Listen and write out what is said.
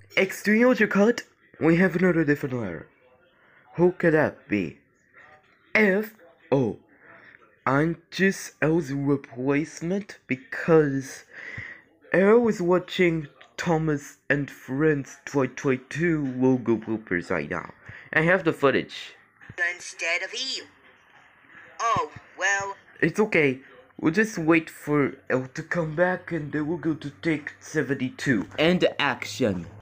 Extreme cut. We have another different letter. Who could that be? F. Oh, I'm just L's replacement because I was watching Thomas and Friends Toy 2 logo bloopers right now. I have the footage. Instead of you. Oh, well. It's okay. We'll just wait for L to come back and then we'll go to take 72. And action.